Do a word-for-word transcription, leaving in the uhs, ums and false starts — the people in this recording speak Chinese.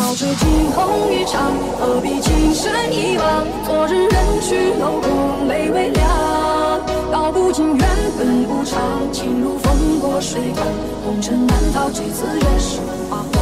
笑这惊鸿一场，何必情深一往？昨日人去楼空泪微凉。道不尽缘分无常，情如风过水淌，红尘难逃，这次人世无话。